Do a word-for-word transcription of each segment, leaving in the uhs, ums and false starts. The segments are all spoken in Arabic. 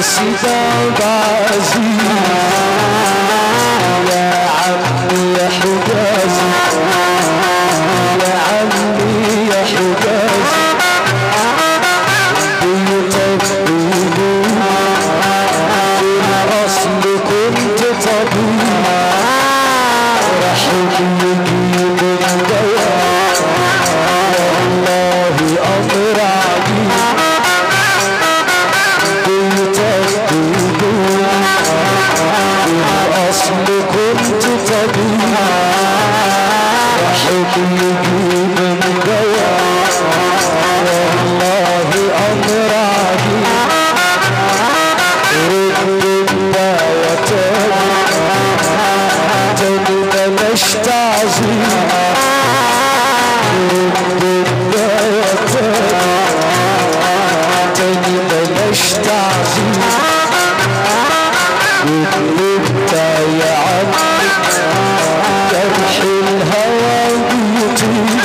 سيدي عزيز يا عمي يا حجازي يا عمي يا حجازي بيطبلوا في الأصل كنت طبيب راح يجيب الدواء والله أمر عجيب الأصل كنت طبيب راح يجيب الدواء والله أمر عجيب رد الدواء تاني بلاش تعظيم رد الدواء تاني بلاش تعظيم وانت يا عمي جرح الهوى بيطير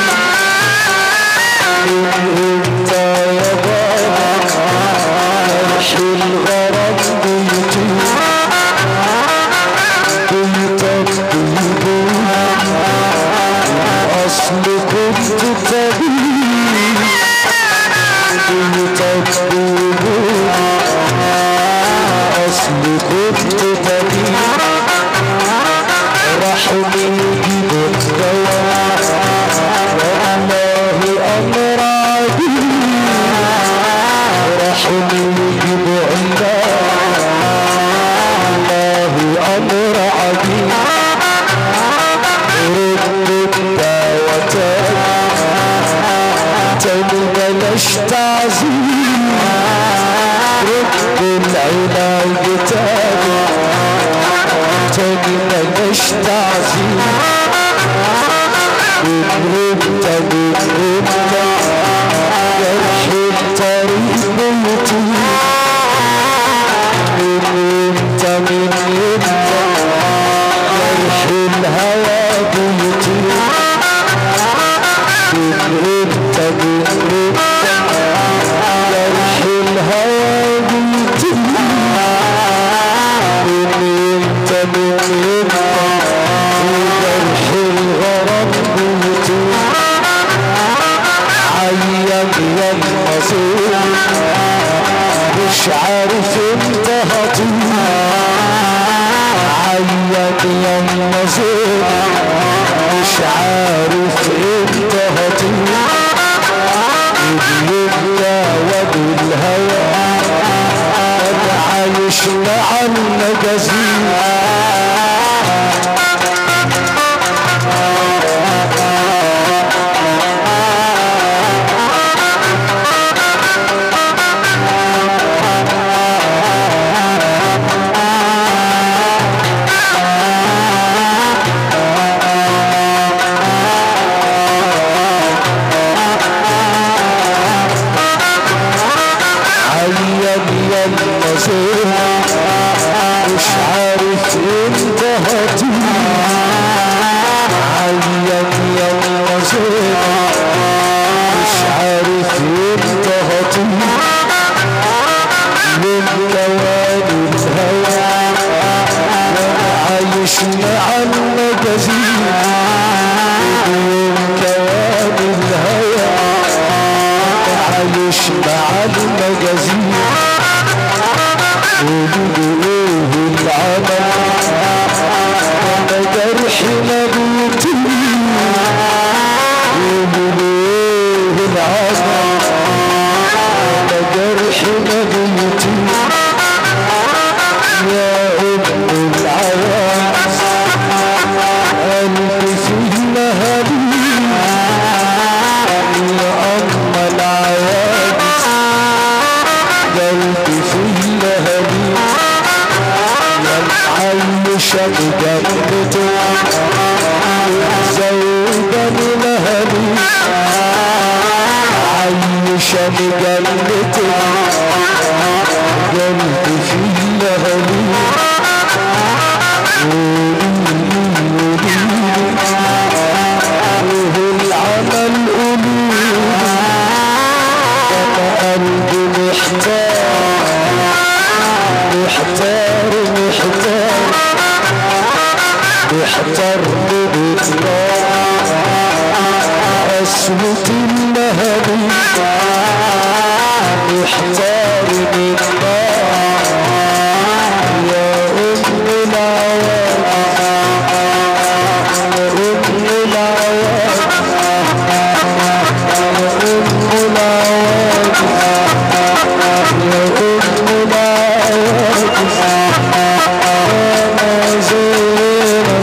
وانت يا بابا جرح الغرام بيطير بيطبلوا الاصل كنت طبيب بيطبلوا اصل كنت طبيب راحوا يجيب الدواء والله امر عجيب راحوا يجيب الدواء والله امر عجيب رد الدواء تاني بلاش تعظيم رد العلاج تاني تاني بلاش تعظيم وانت وانت جرح الطريق بيطير وانت من انت جرح الهوى بيطير وانت من انت جرح الهوى بيطير وانت من انت جرح الغرام بيطير عيان يا المظلوم مش عارف انت هطير عيان يا المظلوم مش عارف انت هطير وبيبقى وبالهوى انا عايش مع المجازين مش عارف انت هطير عيان يا المظلوم مش عارف انت هطير من دوالي الهوى وانا عايش مع المجازين من دوالي الهوى وانا عايش مع المجازين قولوا العمل وانا جرحي ما بيطير قولوا العمل وانا جرحي ما بيطير يا ام العواز قلبي فيه مهابيل يا ام العواز قلبي فيه مهابيل عايشة بجنته زوجة من أهلي عايشة بجنته قلبي فيه أهلي وهو العمل قلوب أنا قلبي محتاج يحترني بالنار قسوة اللهبي يحترني النار يا أم العواد يا أم العواد يا أم العواد يا أم العواد ماما زينب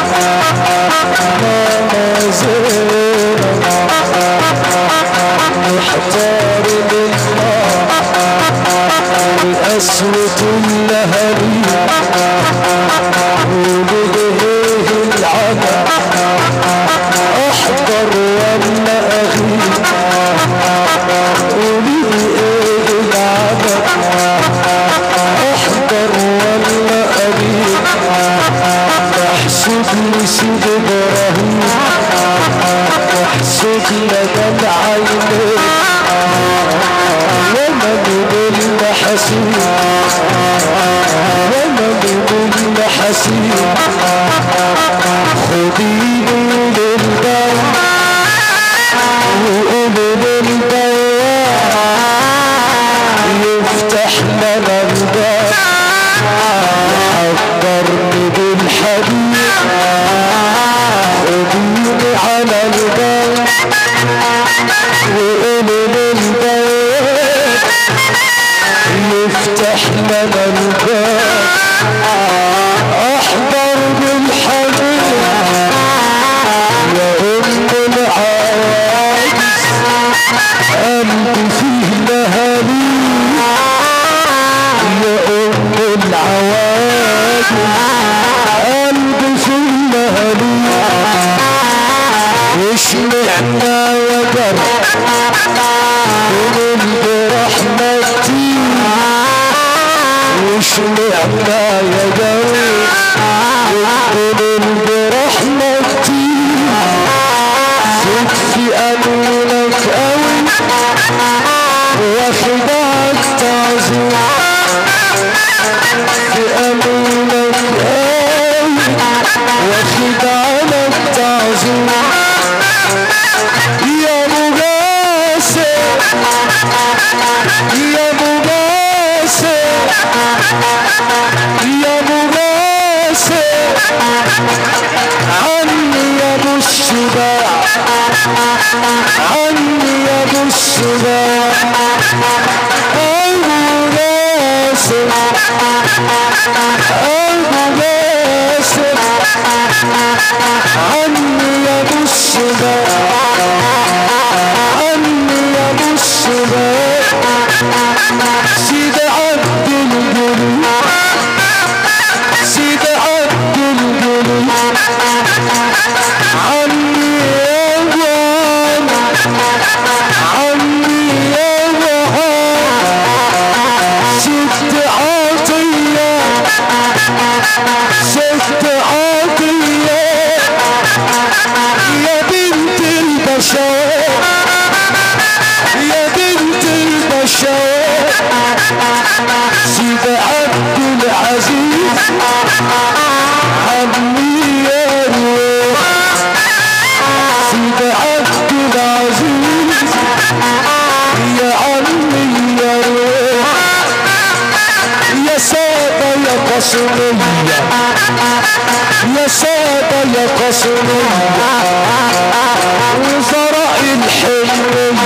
ماما زينب محتار لله بقسوة اللهبي ولديه العمى أحضر ولا أغيب ولديه العمى أحضر ولا أغيب احسب لي سيد إبراهيم احسب لنا العينين ومن بالمحاسيب ومن بالمحاسيب خديني للباب وقولي للبواب يفتح لنا الباب حضرني بالحبيب خديني على الباب وقولي للبواب يفتح لنا الباب احضر بالحبيب يا ام العواجز قلبي فيه لهالي يا ام العواجز قلبي فيه لهالي وشمعنا وجر من برحمتي وشمعنا يا جوي من برحمتي زد في أمينك قوي واخدعك تعظيم في أمينك قوي واخدعك تعظيم يا مجاسر يا مجاسر يا مجاسر عني يا ابو الشباع عني يا ابو الشباع المجاسر المجاسر عني يا ابو الشباع عني يا ابو الشباع سيد عبد الجليل سيد عبد الجليل عني يا وهاب عني يا وهاب ست عطية ست عطية يا بنت البشر يا بنت البشر سيد عبد العزيز عمي يا روح سيد عبد العزيز يا عمي يا روح يا سادة يا قصرية يا سادة يا قصرية وزراء الحلمية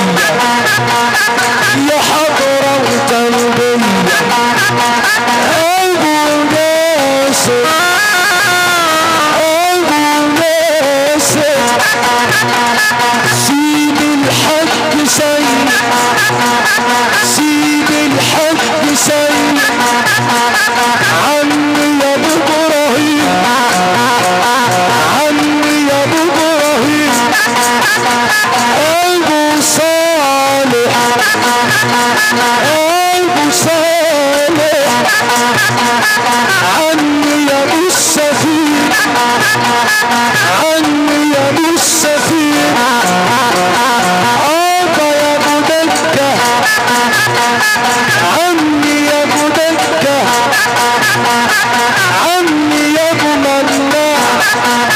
يا حضرة وتربية أبو ناصر أبو ناصر سيد الحج سيد سيد الحج سيد عمي يا ابو ابراهيم عمي يا ابو ابراهيم ابو صالح ابو صالح عمي يا ابو السفير عمي يا ابو السفير ابا يا ابو دكه عمي يا ابو دكه عمي يا ابو مناع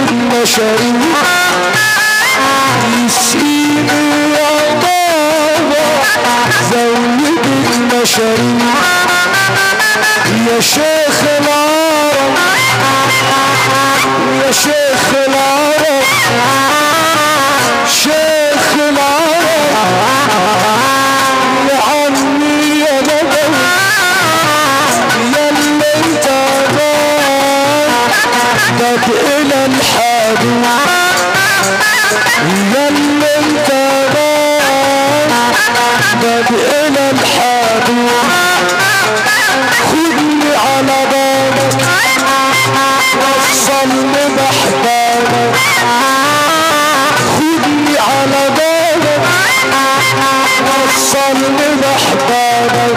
بالمشاريب يسقيني يا بابا زود المشاريب يا شيخ العرب يا شيخ العرب شيخ العرب يا عمي يا بدوي يا اللي انت ضاق الى الحادي يا اللي انت ضاق الى الحادي خدني على بابك وصلني بحبابك خدني على بابك وصلني بحبابك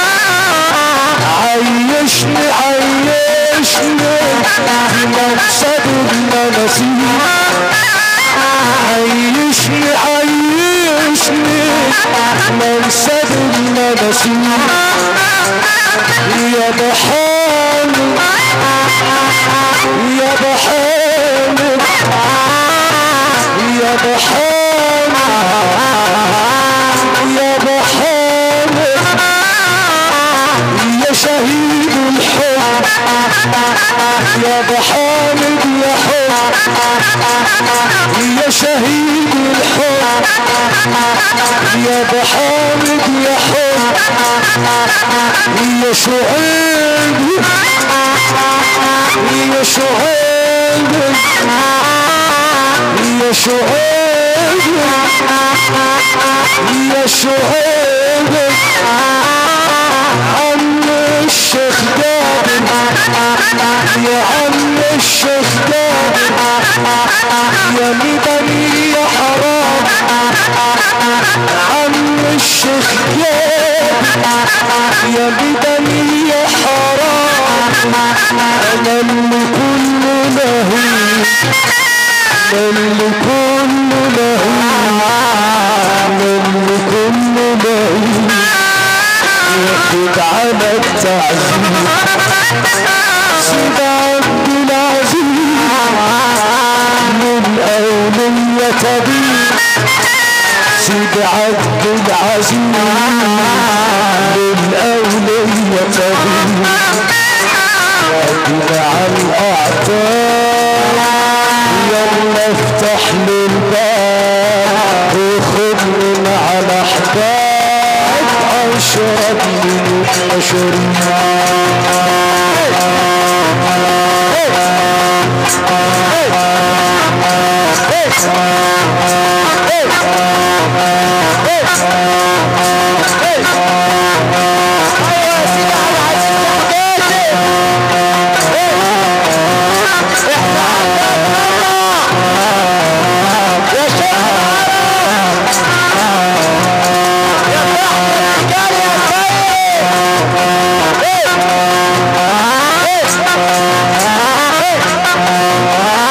عيشني عيشني في مقصد المناسيب عيشني عيشني مقصد المناسيب يا بحامد يا بحامد يا بحامد يا بحامد يا شهيد الحب يا بحامد يا حب يا شهيد الحب يا بحامد يا حب يا شهيد يا شهيد يا شهيد يا شهيد عم الشيخ جابر يا عم الشيخ جابر يا مدني يا حرام عم الشيخ جابر يا مدني يا حرام انا اللي كله لهيب اللي كله لهيب اللي كله لهيب ياخد على التعذيب سيد عبد العزيز من أولية طبيب سيد عبد العزيز من أولية طبيب قادر على الأعتاب يلا افتح لي الباب وخد من على حباب اشرب من المشاريب Hey!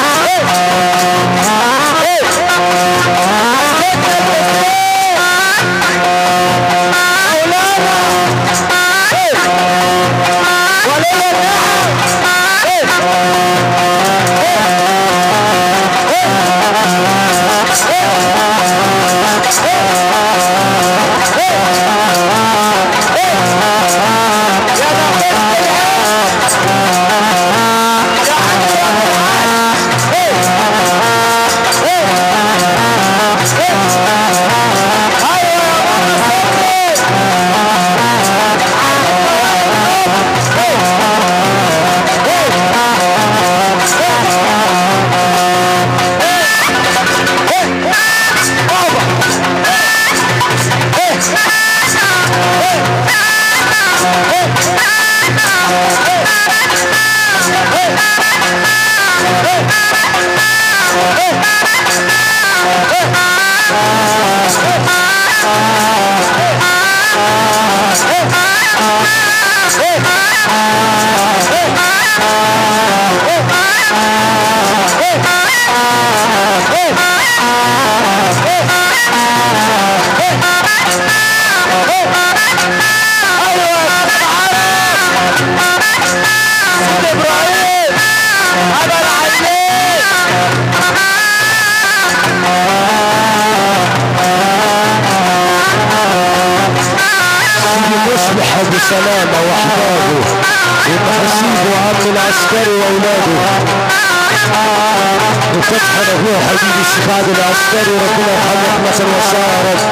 ابو سلامه واحبابه ومحسيب وعم العسكري واولاده وفتحه لاخوه حبيبي الشيخ عادل العسكري ربنا يرحمه رحمه واسعه يا رب.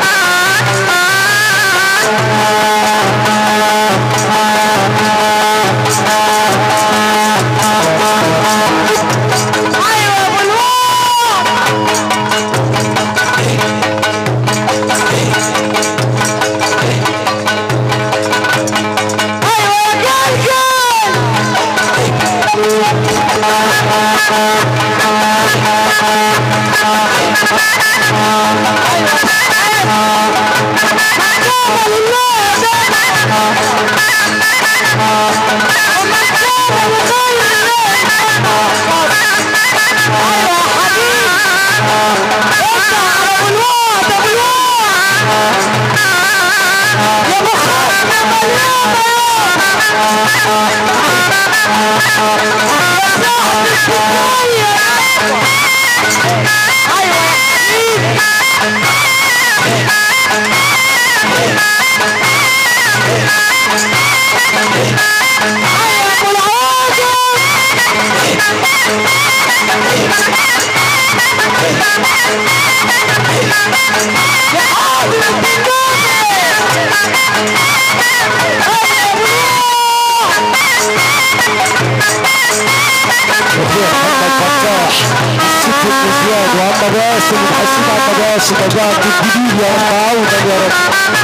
شباب الجديد يا رب عودا يا رب.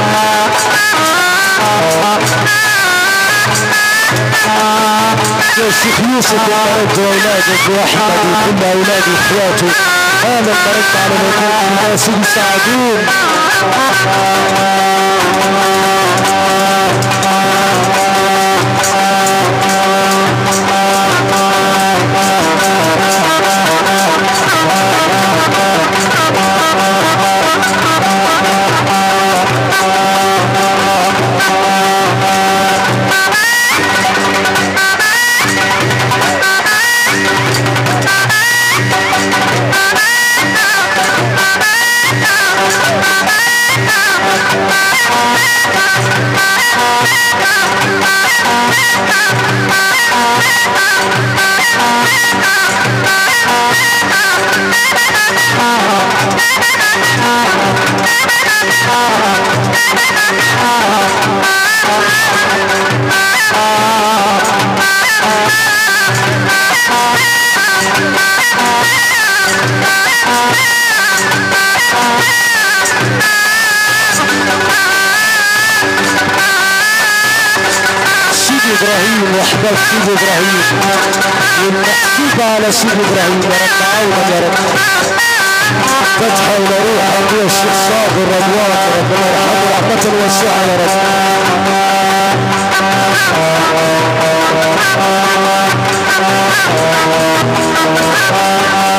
يا شيخ يوسف يا رب واولادك واحمد وكل اولاد واخواته انا باركت على موجود الناس يساعدون. ابراهيم واحباب سيدي ابراهيم والمحسوب على سيدي ابراهيم يا رب عوضا يا رب. فتحه الى روح ابويا الشيخ صابر رضوان ربنا يرحمه رحمه واسعه يا رب.